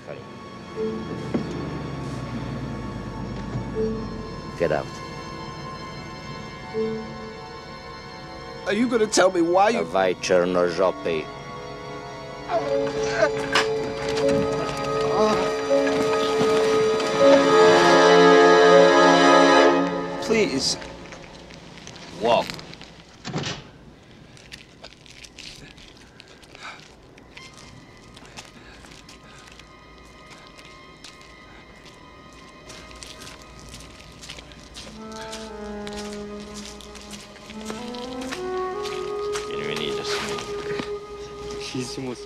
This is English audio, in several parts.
поехали. Get out. Are you gonna tell me why you... Давай, черножопый. Please. Walk. Bienvenidos. Muchísimos.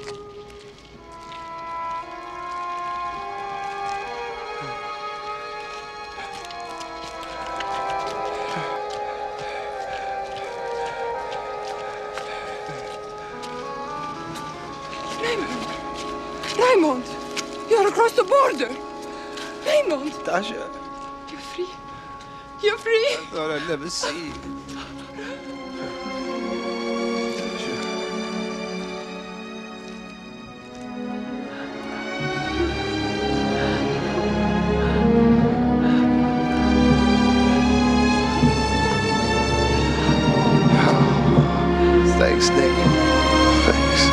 Raymond, you're across the border. Raymond. Tasha, You're free. You're free. I thought I'd never see you. Tasha. Thanks, Nick. Thanks.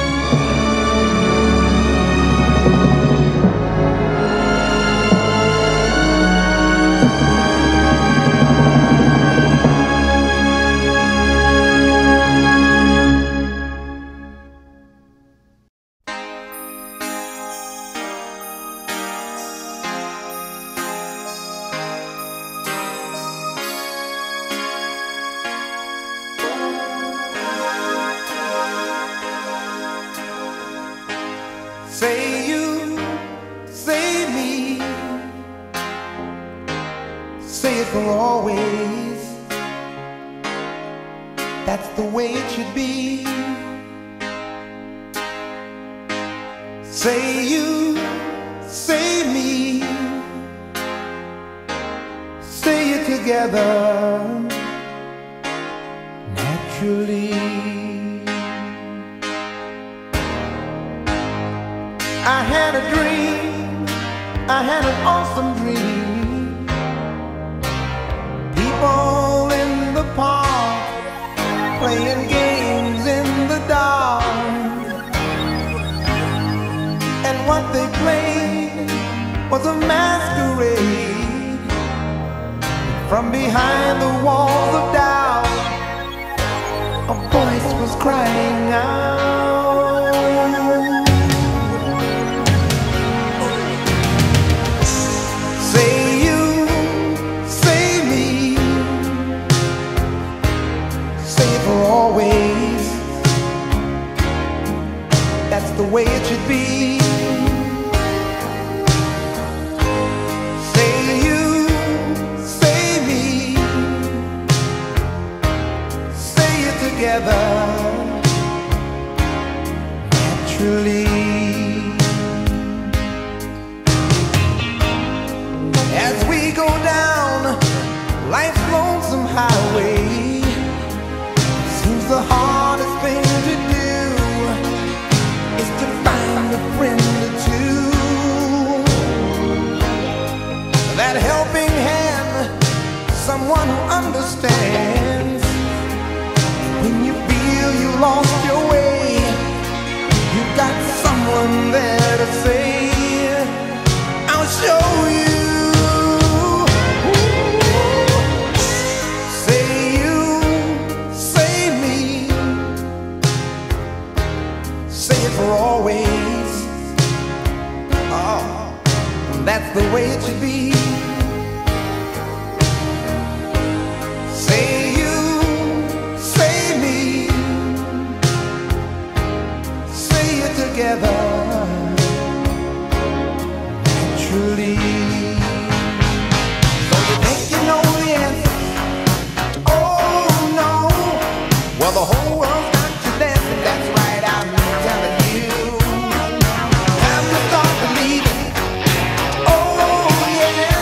Say you, say me, say it for always. That's the way it should be. Say you, say me, say it together, naturally. I had a dream, I had an awesome dream. People in the park, playing games in the dark. And what they played was a masquerade. From behind the walls of doubt, a voice was crying out. Always, that's the way it should be. Say you, say me, say it together, naturally. As we go down life's lonesome highway, the hardest thing to do is to find a friend or two. That helping hand, someone who understands. When you feel you lost your way, you got someone there to say, I'll show you. For always, oh, that's the way it should be. Say you, say me, say it together, naturally. So you think you know the answer? Oh no, well the whole world's got you dancing, that's right, I'm telling you. Time to start believing. Oh yeah.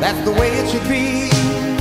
That's the way it should be.